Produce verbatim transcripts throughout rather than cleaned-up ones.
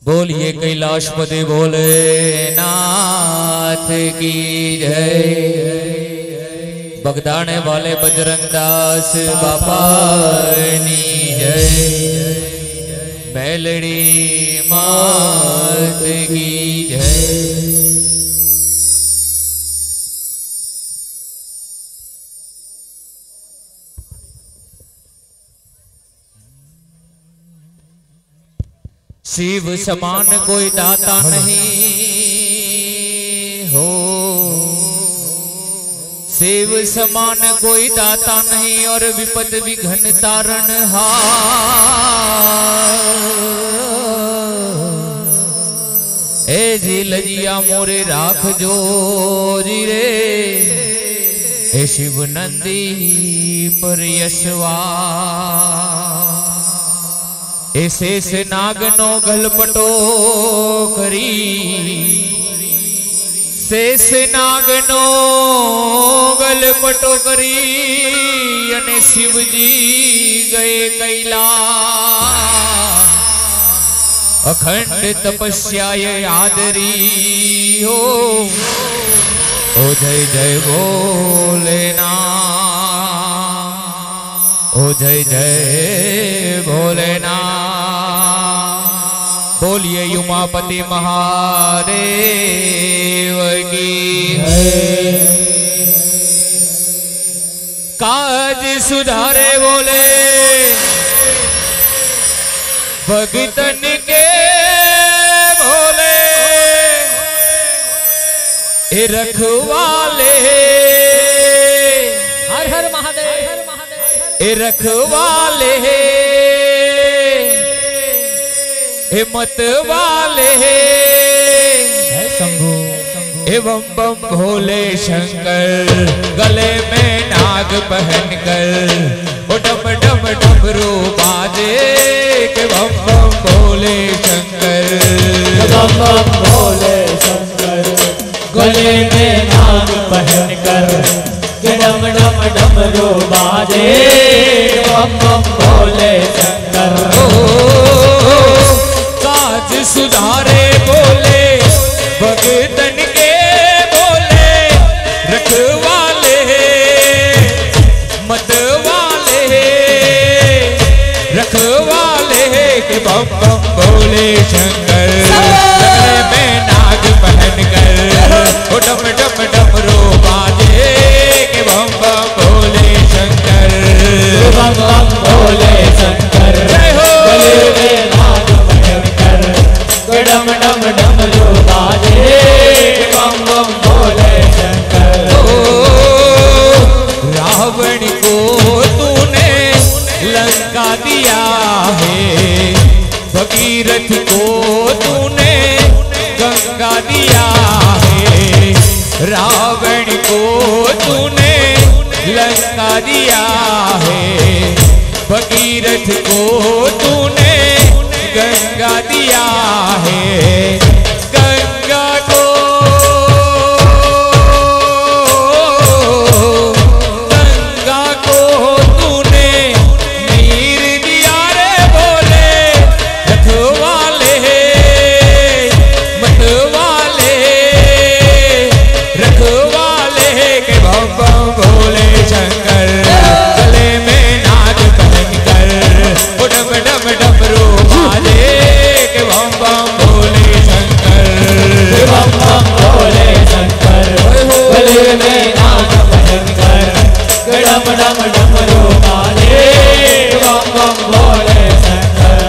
बोलिए कैलाशपति भोलेनाथ की जय। बगदाने वाले बजरंग दास बाबा की जय। मेलड़ी मात की जय। शिव समान कोई दाता नहीं हो, शिव समान कोई दाता नहीं और विपद विघ्न तारण हार। ए जी लजिया मोरे राख जो जी रे, ए शिव नंदी पर यशवा। ऐसे से नागनो गलपटो करी, शेष नागनो गलपटो करी अने शिवजी गए कैलाश। अखंड तपस्या आदरी हो, ओ जय जय भोलेनाथ, ओ जय जय भोलेनाथ। बोलिए उमापति महादेव की जय। काज सुधारे बोले भगतन के भोले, ए रखवाले हर हर महादेव, ए रखवाले ए मत वाले शंभू एवं बम भोले शंकर। गले में नाग पहन कर ओ डम डम डमरू बाजे के बम बम भोले शंकर। बम बम भोले शंकर गले में नाग पहन कर के डम डम डमरू बाजे बम बम भोले शंकर। काज सुधारे बोले भगतन के बोले, रखवाले मत वाले रखवाले के बम बम भोले शंकर। गले में नाग पहन कर ओ डम डम डमरू बाजे के बम बम भोले शंकर। बम बम भोले शंकर गले में नाग पहन कर डम डम डमरू बाजे बम बम भोले शंकर। रावण को तूने लंका दिया है, भगीरथ को तूने गंगा दिया है। रावण को तूने लंका दिया है, भगीरथ को तूने गंगा दिया है। गंगा को गंगा को तूने नीर दिया रे बोले, रखवाले मत वाले रखवाले के बम बम भोले शंकर। गले में नाग पहन कर ओ डम डम डमरू बाजे के बम बम भोले शंकर। बम बम भोले शंकर गले में नाग पहन कर डम डम डमरू बाजे बम बम भोले शंकर।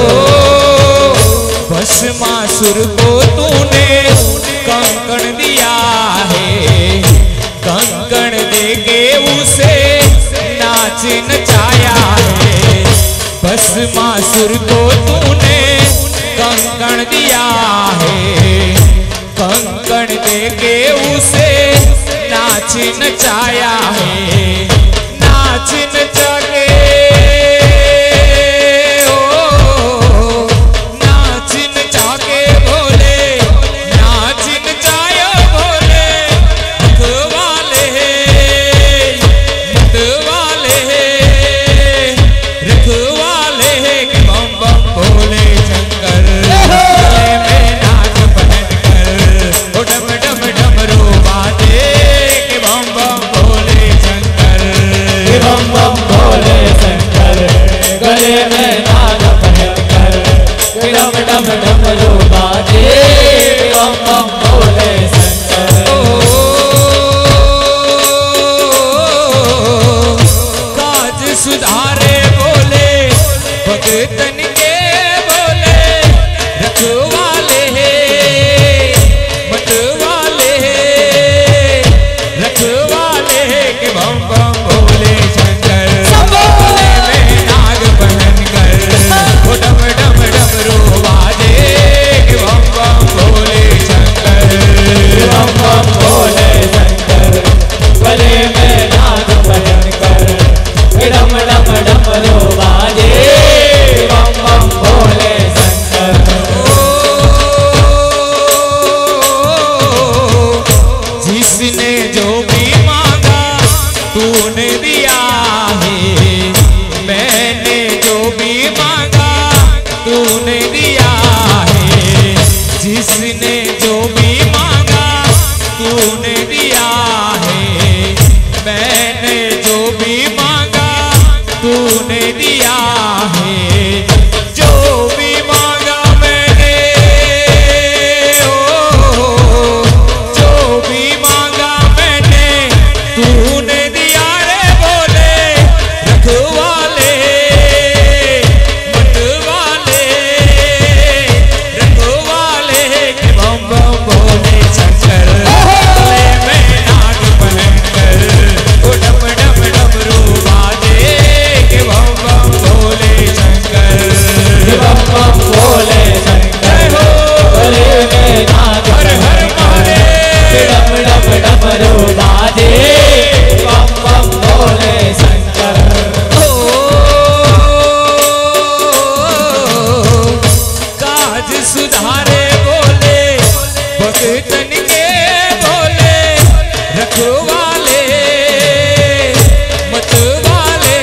भस्मासुर को तूने कंकण दिया है, कंकण देके उसे नाच नचाया है। भस्मासुर को तूने कंकण दिया है, कंकण देके उसे नाच नचाया है। नाच नचा के ओ नाच नचा के बोले, नाच नचाया बोले रखवाले मत वाले रखवाले के बम बम भोले शंकर। गले डम डमरू बाजे बम बम भोले शंकर। काज सुधारे बोले भगतन के बोले रखवाले मतवाले रखवाले के बम बम भोले शंकर। गले में नाग पहन कर वो डम डम डमरू बाजे के बम बम भोले शंकर। बम बम भोले शंकर गले में नाग पहन कर डम डम डमरू बाजे बम बम भोले शंकर। जिसने जो भी मांगा तूने दिया है, मैंने जो भी मांगा तूने दिया है। जिसने जो भी मांगा तूने दिया है, मैंने जो भी मांगा तूने दिया है। जो भी मांगा मैंने ओ, जो भी मांगा मैंने तूने दिया रे बोले रखवाले मतवाले रखवाले के बम बम भोले शंकर। गले में नाग पहन कर वो डम डम डमरू बाजे के बम बम भोले शंकर। बम बम भोले शंकर गले में नाग हर हर महादेव। डम डम डमरू बाजे बम बम भोले शंकर। ओ, काज सुधारे बोले भगतन के बोले रखवाले मतवाले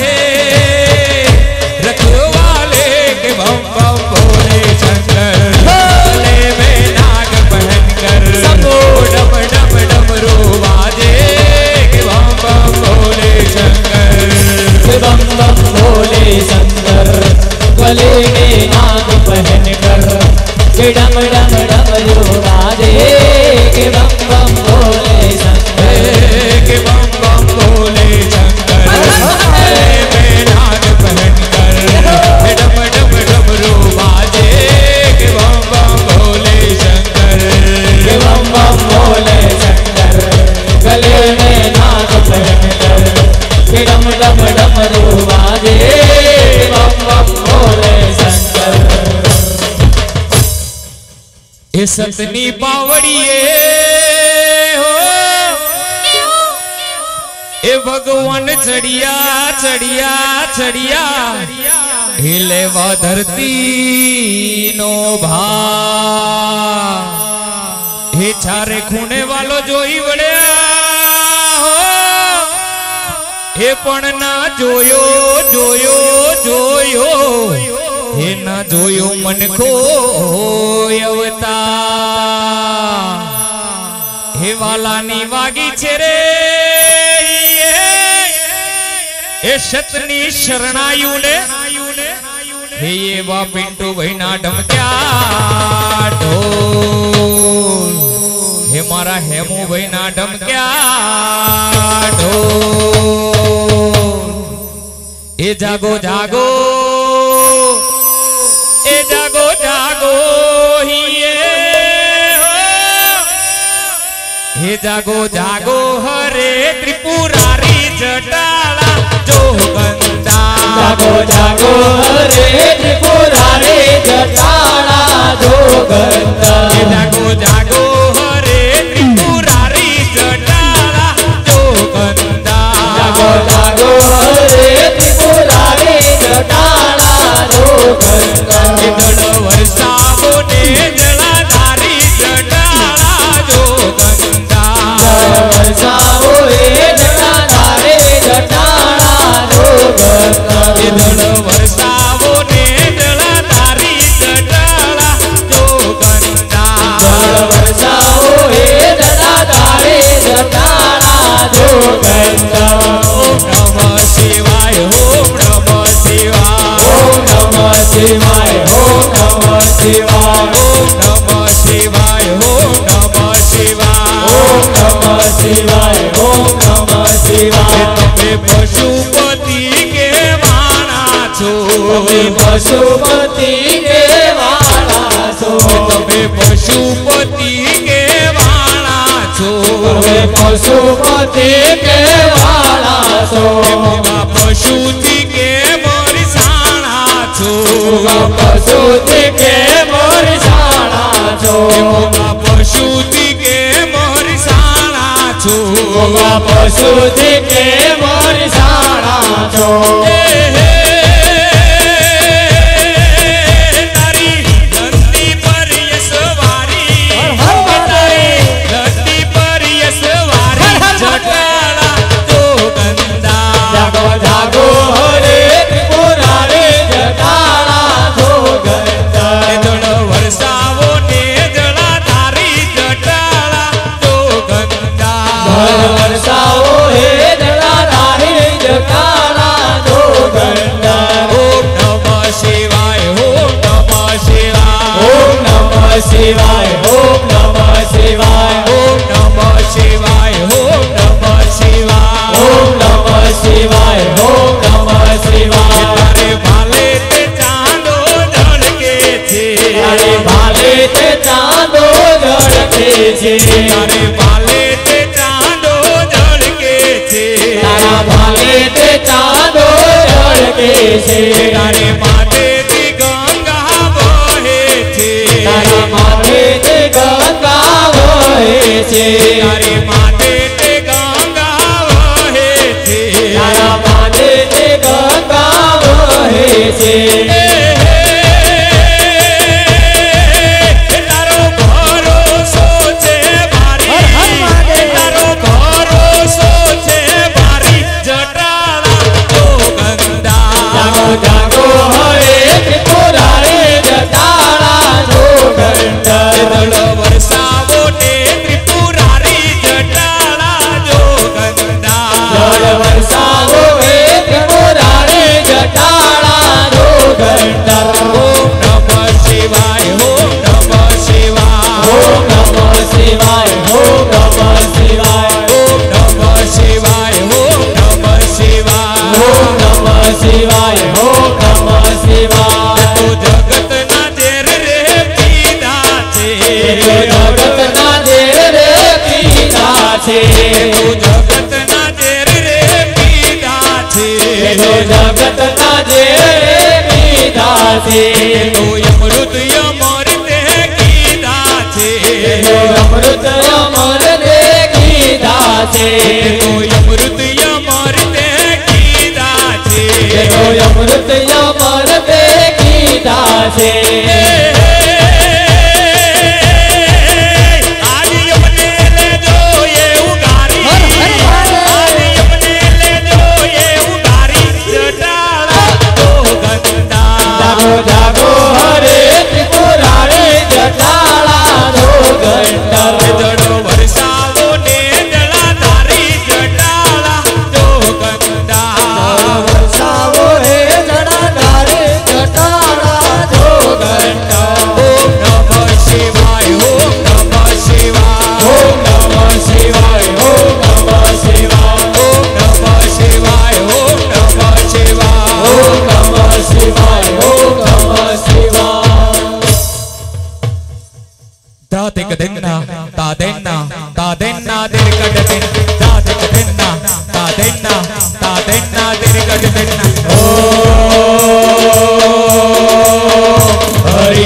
रखवाले के बम बम भोले शंकर। गले में नाग पहन कर वो डम डम डमरू बाजे के बम बम भोले शंकर। बम बम भोले शंकर गले में नाग पहन कर डम डम डमरू बाजे के बम बम भोले शंकर। के बम बम भोले शंकर। गले में नाग पहन कर डम डम डमरू बाजे के बम बम भोले शंकर। बम बम भोले शंकर गले में नाग पहन कर डम डम डमरू बाजे बम बम भोले शंकर। ये सतनी बावड़िए हो ए भगवान चढ़िया चढ़िया चढ़िया हिले व धरती नो भा हे चारे खूने वालो जोई वड़िया हो हे पण ना जोयो जोयो जोयो हे ना जोयो मन को अवतार। हे वालानी वागी छे रे हे शतनी शरणायु ने हे ये वा पिंटू भाई ना डमक्या ढोल। हे मारा हेमू भाई ना डमक्या ढोल। ए जागो जागो ए जागो जागो हिये हो। हे जागो जागो हरे त्रिपुरारी जटाला जो गंदा। जागो जागो हरे त्रिपुरारी जटाला जो गंदा। जागो जागो हरे त्रिपुरारी जटाला जो गंदा। जागो जागो हरे त्रिपुरारी जटाला जो गंदा। दड़ वर्षावो ने जलाधारी जटाला जो गंदा। वर्षावो हे जटाधारी जटाला जो गंदा। दड़ वर्षावो ने जलाधारी जटाला शिवाय ओम नमः शिवाय। તમે પશુપતિ કે વાણા છો, તમે પશુપતિ કે વાળા છો, તમે પશુપતિ કે વાણા છો, તમે પશુપતિ કે વાળા છો, એવા પશુથી કે મરસાણા છો, પશુથી કે મરસાણા છો, એવા પશુથી કે મરસાણા છો, પશુથી કે મરસાણા છો। शिवाय ओम नमः शिवाय ओम नमः शिवाय ओम नमः शिवाय ओम नमः शिवाय ओम नमः शिवाय। तारे भाले ते चांदो झळके छे, तारे भाले ते चांदो झळके छे, तारे भाले ते चांदो झळके छे, तारा भाले ते चांदो झळके छे, तारे माथे ती गंगा वहे छे, तारा माथे ते गंगा वहे छे, तारे माथे ते गंगा वहे छे, तारा माथे ते गंगा वहे छे। तारो भरोसो छे भारी, तारो भरोसो छे भारी, जटाला तो गंदा। जागो जागो हरे त्रिपुरारी जटाला जो गंदा। दल वरसावो ने त्रिपुरारी जटाला जो गंदा। जल वरसावो हे त्रिपुरारी जटाला जो गंदा। ओम नमः शिवाय ओम नमः शिवाय ओम नमः शिवाय ओम नमः शिवाय ओम नमः शिवाय ओम नमः शिवाय ओम नमः शिवाय ओम नमः शिवाय। तो जगत ना जेर रे पीधा छे, तो जगत ना जेर रे पीधा छे, तो जगत ना जेर रे पीधा छे, तो जगत ना जेर रे पीधा छे, तो अमृत अमृत कीधा छे, तो अमृत अमर दे कीधा छे, तो अमृत अमृत कीधा छे, तो अमृत अमर दे कीधा छे। आज अपने ले जो ये उगारी, आज अपने ले जो ये उगारी, जटाला तो गंदा। जागो जागो हरे त्रिपुरारी जटाला जो गंदा। जड़ो वरसावो ने जलाधारी, जटाला तो गंदा। वरसावो हे जटाधारी जटाला जो गंदा। ओम नमः शिवाय ओम नमः शिवाय ओम नमः शिवाय ओम नमः शिवाय ओम नमः शिवाय ओम नमः शिवाय ओम नमः शिवाय ओम नमः शिवाय। दातिक दिन्ना तादेन्ना तादेन्ना दिरकड दिन, दातिक दिन्ना तादेन्ना तादेन्ना दिरकड दिन्ना। हरि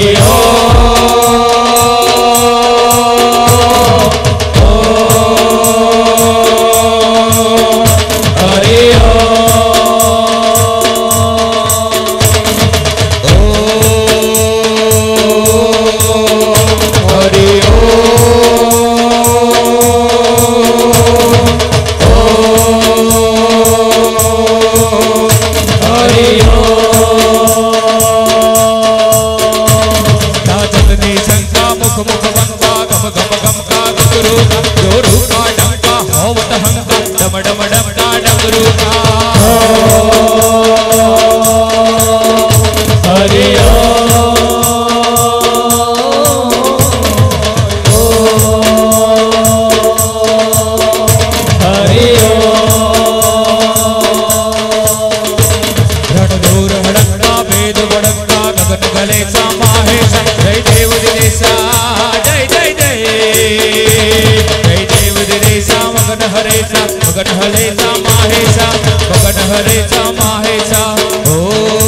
गगन हरेचा माहेचा गगन हरेचा माहेचा ओ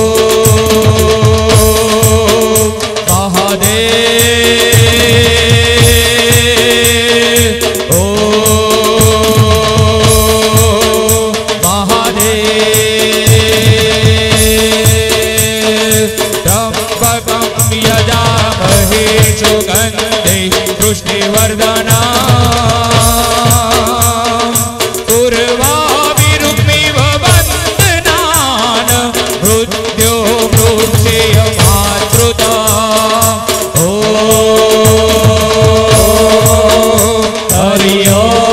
वृष्टिवर्धना पूर्वाभिरुक्मिव वन्दनान् मृत्यो मृत्युय मातृता ओ हरि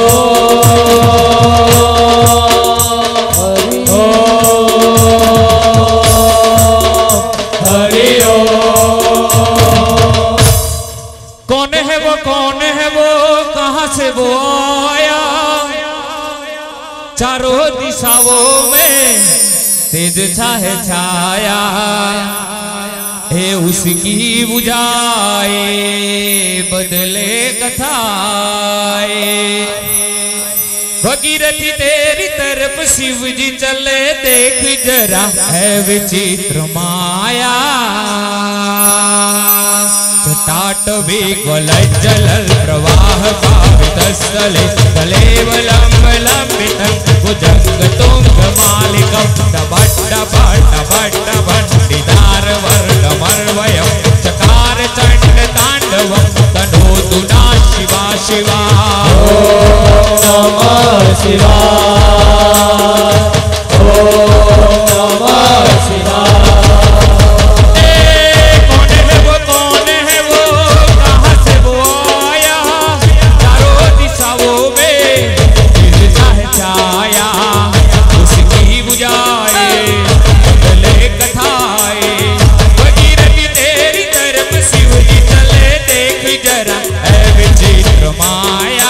चारों दिशाओं में तेज छाए छाया है उसकी बुझाए बदले कथाए भगीरथी तेरी तरफ शिव जी चले देख जरा है विचित्र माया जटाटवी ज्वलज्जलल प्रवाह पावितस्थले कलेवलंब लंबितं भुजंग तुंग मालिकं टबट टबट टबट टबट्टिदार वर्गमर्वयं चकार चंड तांडवं तनोतु ना शिवा शिवा ओम नमः शिवाय ओम नमः शिवाय माया